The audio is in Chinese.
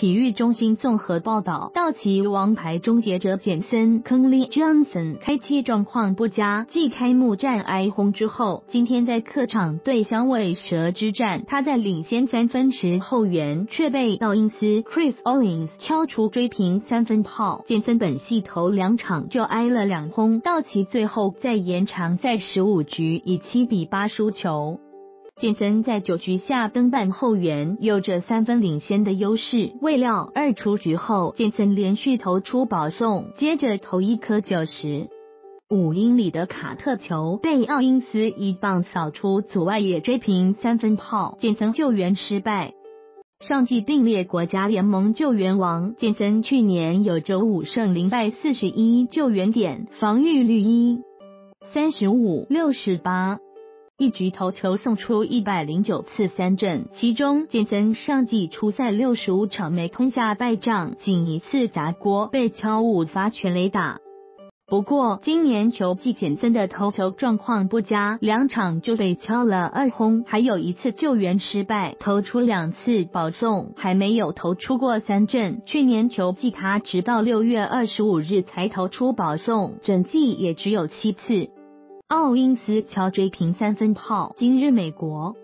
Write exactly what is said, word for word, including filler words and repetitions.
体育中心综合报道，道奇王牌终结者简森 Kenley Johnson 开季状况不佳，继开幕战挨轰之后，今天在客场对响尾蛇之战，他在领先三分时后援，却被道因斯 Chris Owings 敲出追平三分炮。简森本季头两场就挨了两轰，道奇最后在延长赛十五局以七比八输球。简森在九局下登板后援，有着三分领先的优势。未料二出局后，简森连续投出保送，接着投一颗九十五英里的卡特球，被奥因斯一棒扫出左外野追平三分炮。简森救援失败。上季并列国家联盟救援王，简森去年有着五胜零败四十一救援点，防御率一三十五六十八。一局投球送出一百零九次三振，其中简森上季出赛六十五场没吞下败仗，仅一次砸锅被敲五发全垒打。不过今年球季简森的投球状况不佳，两场就被敲了二轰，还有一次救援失败，投出两次保送，还没有投出过三振。去年球季他直到六月二十五日才投出保送，整季也只有七次。奥因斯敲追平三分炮。今日美国